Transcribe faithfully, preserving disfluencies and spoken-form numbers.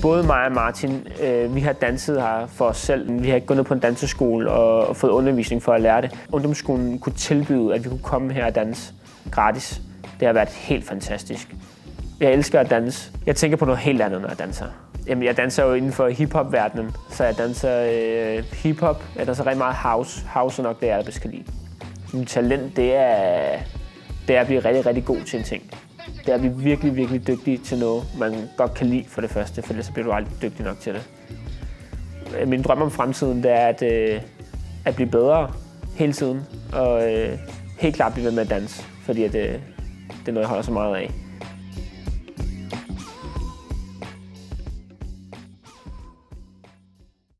Både mig og Martin, øh, vi har danset her for os selv. Vi har ikke gået ned på en danseskole og, og fået undervisning for at lære det. Ungdomsskolen kunne tilbyde, at vi kunne komme her og danse gratis. Det har været helt fantastisk. Jeg elsker at danse. Jeg tænker på noget helt andet, når jeg danser. Jamen, jeg danser jo inden for hip-hop-verdenen, så jeg danser øh, hip-hop. Jeg danser rigtig meget house. House er nok det, jeg bedst kan lide. Mit talent, det er, det er at blive rigtig, rigtig god til en ting. Det er at blive virkelig, virkelig dygtig til noget, man godt kan lide for det første, for ellers så bliver du aldrig dygtig nok til det. Min drøm om fremtiden, det er at, øh, at blive bedre hele tiden, og øh, helt klart blive ved med at danse, fordi at, øh, det er noget, jeg holder så meget af.